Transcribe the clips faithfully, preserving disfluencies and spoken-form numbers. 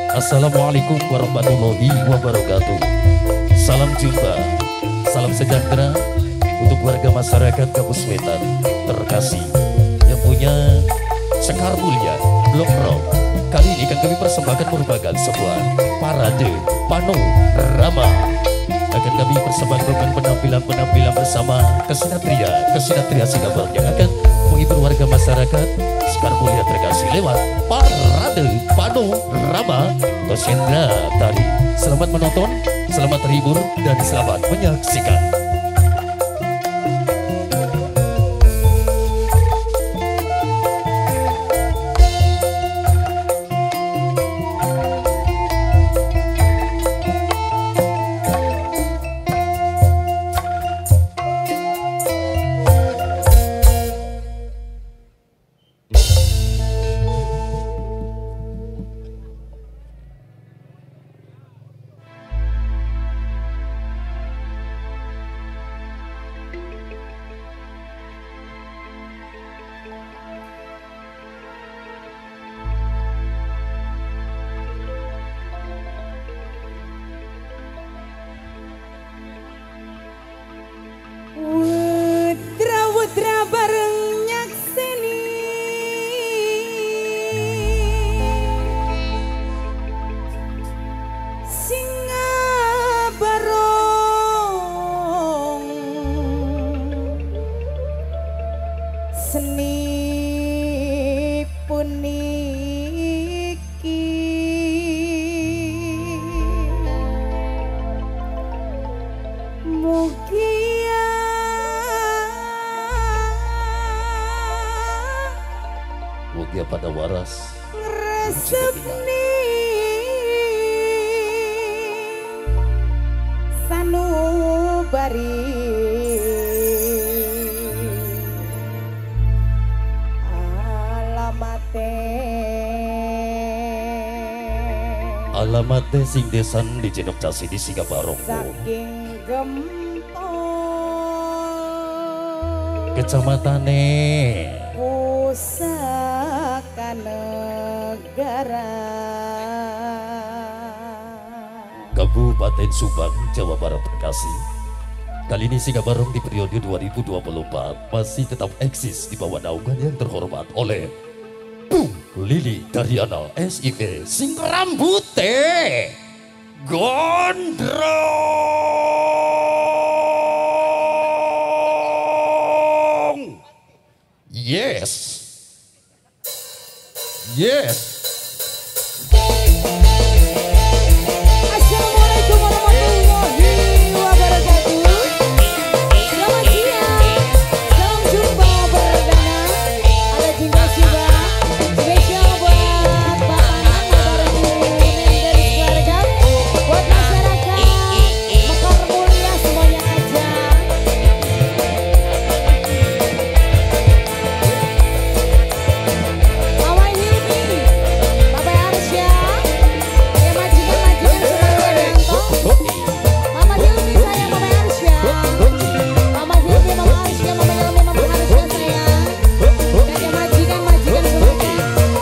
Assalamualaikum warahmatullahi wabarakatuh. Salam jumpa, salam sejahtera untuk warga masyarakat Kampus Wetan terkasih yang punya Sekar Mulia Blok Rock. Kali ini akan kami persembahkan merupakan sebuah parade panorama. Akan kami persembahkan penampilan-penampilan bersama kesinatria kesinatria Singapura yang akan menghibur warga masyarakat Sekar Mulia terkasih lewat parade panorama Toshendra Tari. Selamat menonton, selamat terhibur, dan selamat menyaksikan. Putra bareng nyakseni singa barong seni puniki mugia Mugia pada waras resepni sanubari alamate alamate sing desan di Jenok Casi di Singabarong saking gempol kecamatane pusaka negara Kabupaten Subang, Jawa Barat terkasih. Kali ini Singabarong di periode dua ribu dua puluh empat masih tetap eksis di bawah naungan yang terhormat oleh Bung Lili Daryana S I P sing rambute gondrong. Yes. Yes. Assalamualaikum warahmatullahi wabarakatuh. Selamat siang, salam jumpa perdana. Ada cinta siba spesial buat Bapak Nana Baru dari keluarga, buat masyarakat Mekar Mulia semuanya aja. Mama Hilmi, Bapak Arsya, ya majikan-majikan semuanya Yanto. Mama Hilmi sayang Mama Arsya, Mama Hilmi, Mama Arsya, Mama Hilmi, Mama Arsya sayang. Dan ya majikan-majikan semuanya.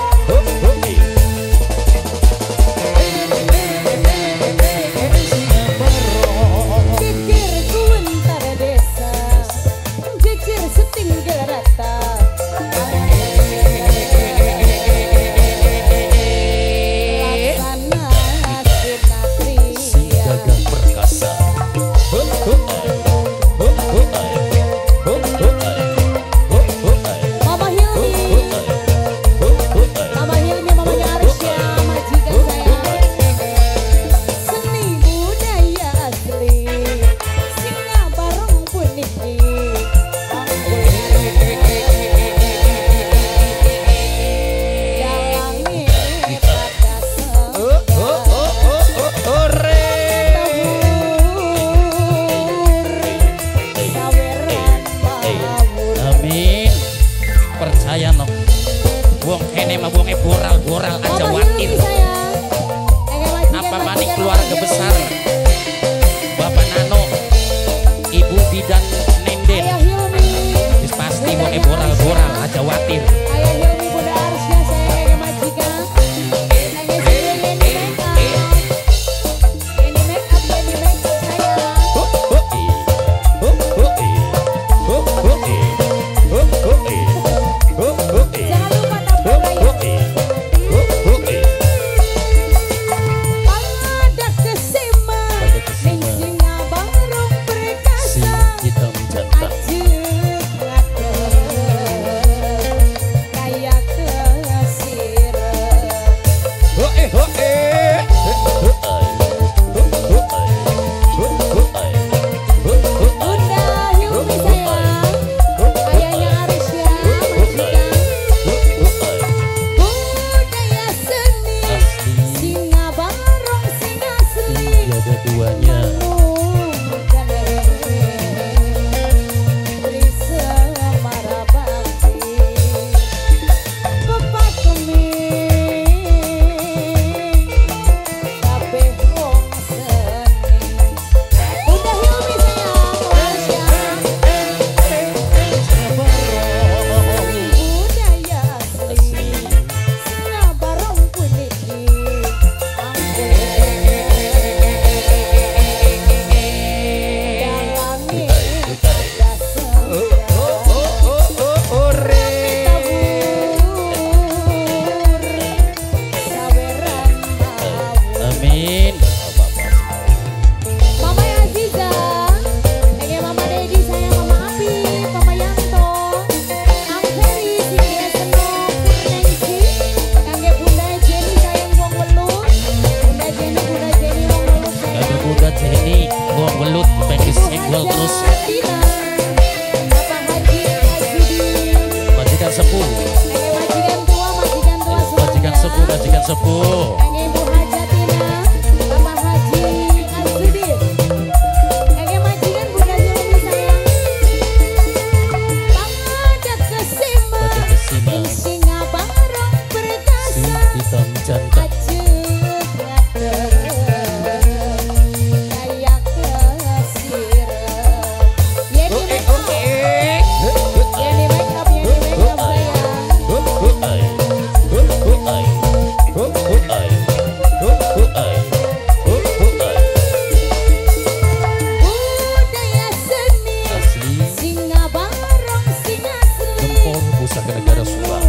Jejer kuentara desa, jejer setinggal rata. Laksana Sing sinatria. gagah perkasa. Mama Hilmi, Mama Hilmi, Mamanya Arsya, majikan saya. Seni budaya asli, singa barong puniki. Dalangi pada saweran bawur. Amin. Percaya no. Wong kene mah wonge boral-boral aja Mama watir. Hilmi sayang. Enge majikan, Apa manik majikan, keluarga majikan. besar. Bapak Nano, Ibu Bidan Nenden. Ayah Hilmi, Wis pasti wonge boral-boral aja watir. Ayah Hilmi, Bunda Arsya, saya enge majikan. Enge sini, enge sepuh. Kang Ibu Hajatina, Bapak Haji Arsudin. Kang majikan Bunda Juli sayang. Pangada kesima, Pada kesima ing singa barong si perkasa. hitam jantan Acuh ngadeg, kayak kesirep. Yeni make up, Yeni make up, Yeni make up sayang. Ai Ai Ai Ai Ai Budaya seni, asli singa barong singa asli. Gempor pusaka negara Subang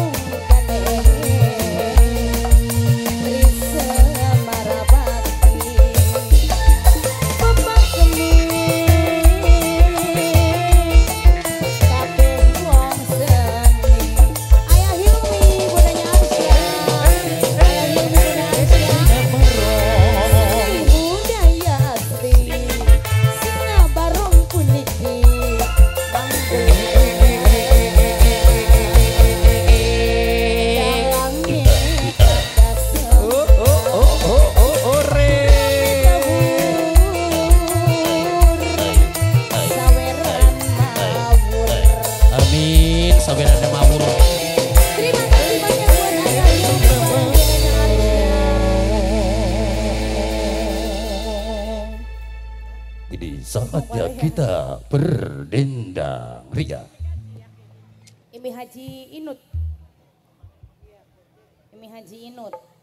Amin, sabarane mawur. Terima kasih banyak buat Ayah Hilmi Budaya Arsya. Ini saatnya kita berdendang ria. Imi Haji Inut. Imi Haji Inut.